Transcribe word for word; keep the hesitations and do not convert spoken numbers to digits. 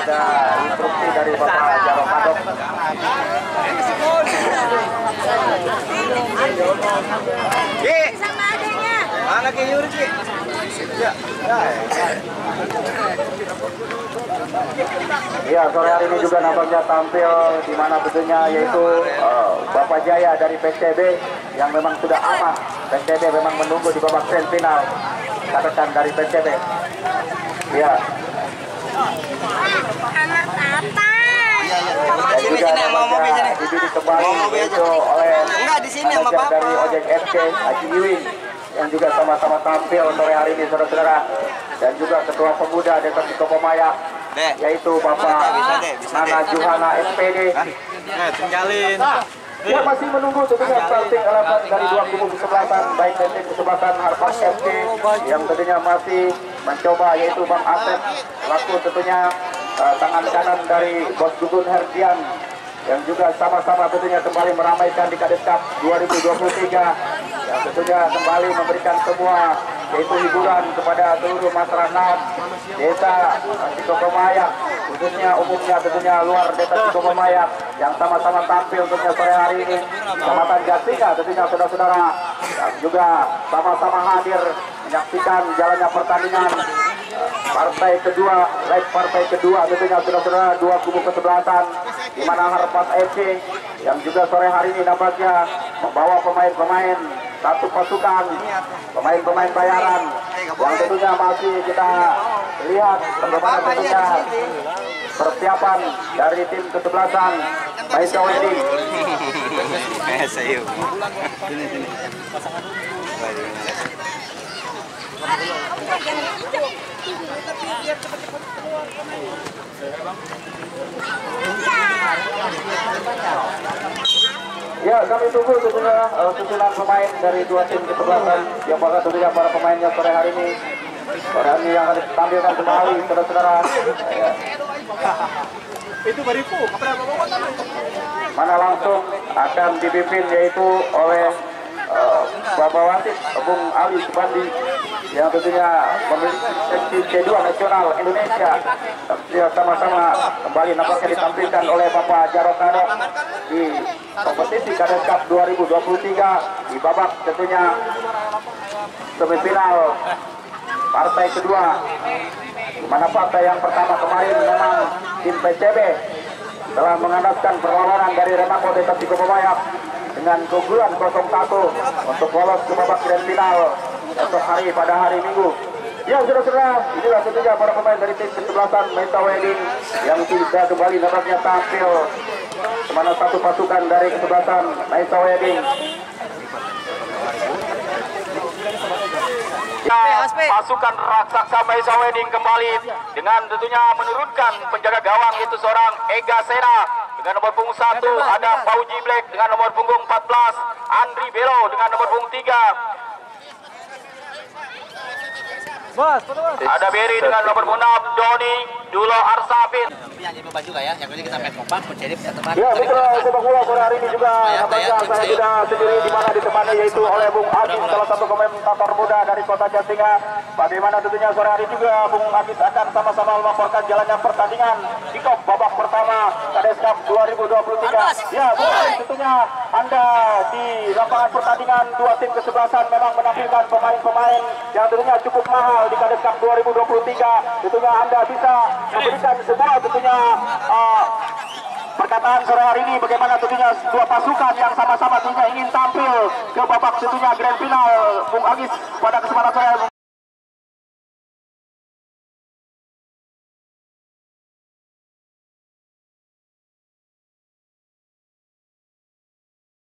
ada instruksi dari Bapak Jaro Padok. Ki, sama adanya. Mana Ki Yuri Ki? Ya, ya. Ya, sore hari ini juga nampaknya tampil di mana tentunya yaitu uh, Bapak Jaya dari P C B yang memang sudah aman. P C B memang menunggu di babak grand final. Catatan dari P C B. Ya. Anak apa? Iya, iya. Dan Sini juga sini mau mobil sini. dibidik kembali itu oleh Enggak di sini sama manajer Bapak. dari Ojek F C Haji Iwin yang juga sama-sama tampil sore hari ini saudara-saudara, dan juga ketua pemuda Desa Cikopomayak yaitu Bapak Nana Juhana S P D. Nah, tinggalin. Dia masih menunggu tentunya starting eleven dari dua kubu kesebelasan, baik dari tim kesebelasan Harpas F C yang tentunya masih mencoba yaitu Bang Asep selaku tentunya uh, tangan kanan dari Bos Gugun Herdian yang juga sama-sama tentunya kembali meramaikan di Kades Cup dua ribu dua puluh tiga yang tentunya kembali memberikan semua yaitu hiburan kepada seluruh masyarakat Desa Cikopomayak, khususnya umumnya tentunya luar Desa Cikopomayak yang sama-sama tampil tentunya sore hari ini. Kecamatan Jasinga tentunya saudara-saudara yang juga sama-sama hadir menyaksikan jalannya pertandingan partai kedua, leg partai kedua tentunya saudara-saudara dua kubu kesebelasan, di mana Harpas F C yang juga sore hari ini nampaknya membawa pemain-pemain satu pasukan, pemain-pemain bayaran yang tentunya masih kita lihat bagaimana tentunya persiapan dari tim kesebelasan Maisa Wedding. Eh, saya. Sini sini. Ya, kami tunggu tentunya uh, susunan pemain dari dua tim kesebelasan yang bakal tentunya para pemainnya sore hari ini. Sore hari ini yang akan ditampilkan kembali, saudara-saudara. Ya. Itu bariku. Mana langsung akan dipimpin yaitu oleh uh, Bapak Wasit Bung Ali Subandi yang tentunya memiliki seksi C dua nasional Indonesia. Dia sama-sama kembali nampaknya ditampilkan oleh Bapak Jaro Padok di kompetisi Kades Cup dua ribu dua puluh tiga di babak tentunya semifinal partai kedua, di mana partai yang pertama kemarin memang tim P C B telah mengandalkan perlawanan dari Renako Desa Cikopomayak dengan keunggulan nol satu untuk lolos ke babak grand final esok hari pada hari Minggu. Ya, saudara-saudara, inilah tentunya para pemain dari tim kesebelasan Maisa Wedding yang sudah kembali nampaknya tampil, mana satu pasukan dari kesebelasan Maisa Wedding. Ya, pasukan raksasa Maisa Wedding kembali dengan tentunya menurunkan penjaga gawang itu seorang Ega Sena dengan nomor punggung satu, ada Fauji Black dengan nomor punggung empat belas, Andri Belo dengan nomor punggung tiga. Bos, bos. Ada Beri dengan nomor enam, Doni Dulo Arsafin. Yang jadi beban juga ya, yang ini kita main kompak, mencari teman. Ya, betul, sepak bola sore hari ini juga nampaknya saya sudah sendiri di mana ditemani yaitu oleh Bung Agis, salah satu komentator muda dari Kota Jasinga. Bagaimana tentunya sore hari juga Bung Agis akan sama-sama melaporkan jalannya pertandingan kick-off babak pertama Kades Cup dua ribu dua puluh tiga. Ya, Bung Agis, tentunya Anda di lapangan pertandingan dua tim kesebelasan memang menampilkan pemain-pemain yang tentunya cukup mahal di Kades Cup dua ribu dua puluh tiga. Tentunya Anda bisa memberikan sebuah tentunya Uh, perkataan sore hari ini bagaimana tentunya dua pasukan yang sama-sama tentunya ingin tampil ke babak tentunya grand final. Bung Agis pada kesempatan sore